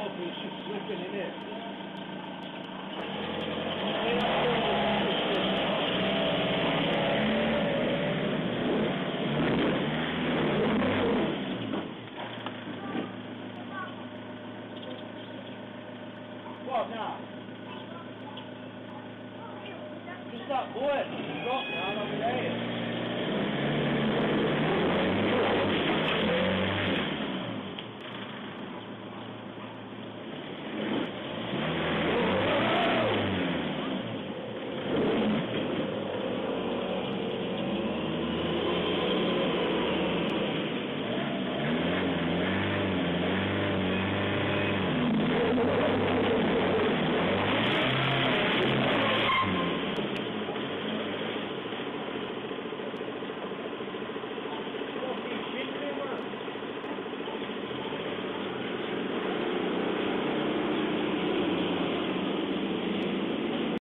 hopefully she's slipping in it. What now? Just that bullet. Stop now, I'm over there.